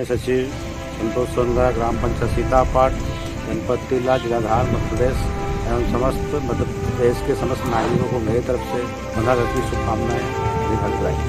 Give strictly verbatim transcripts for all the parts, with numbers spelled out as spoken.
सचिव संतोष सोनगरा, ग्राम पंचायत सीतापाट, जनपद तिल्ला, जिलाधार, मध्य प्रदेश एवं समस्त मध्य प्रदेश के समस्त नागरिकों को मेरी तरफ से पंद्रह अगस्त की शुभकामनाएं दिखाई।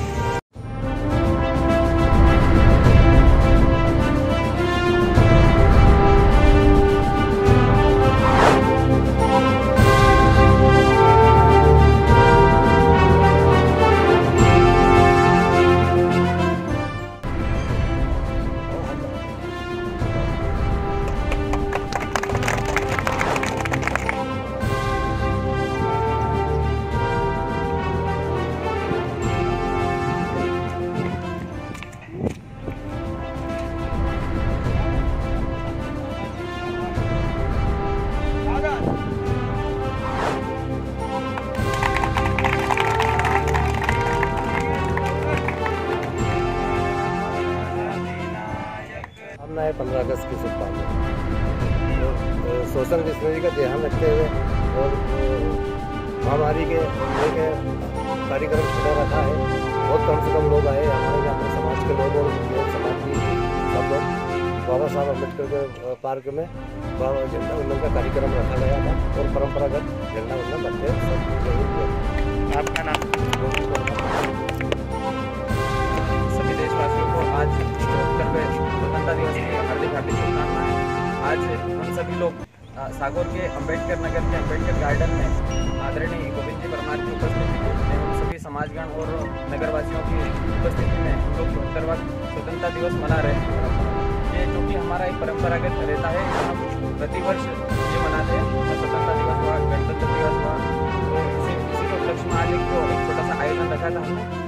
है पंद्रह अगस्त की शुभकामनाएं। तो सोशल डिस्टेंसिंग का ध्यान रखते हुए और महामारी के के कार्यक्रम छोटा रखा है। बहुत कम से कम लोग आए हमारे अपने समाज के लोग और समाज की सब लोग। बाबा साहब अम्बेडकर के पार्क में बाबा झंडा वंदन का कार्यक्रम रखा गया था और परंपरागत झंडा वंदन करते सब। आपका नाम? सभी देशवासियों को आज स्वतंत्रता दिवस की हार्दिक हार्दिक शुभकामनाएं। आज हम सभी लोग सागौर के अम्बेडकर नगर के अम्बेडकर गार्डन में आदरणीय गोविंद जी परमार की उपस्थिति में एवं सभी समाजगण और नगरवासियों की उपस्थिति में हम लोग चौहत्तरवां स्वतंत्रता दिवस मना रहे हैं। ये जो कि हमारा एक परंपरागत रहता है, हम प्रतिवर्ष ये मनाते हैं। स्वतंत्रता दिवस हुआ, गणतंत्र दिवस हुआ, तो इसी इसी के उपलक्ष्य में आज एक छोटा सा आयोजन रखा था हमने।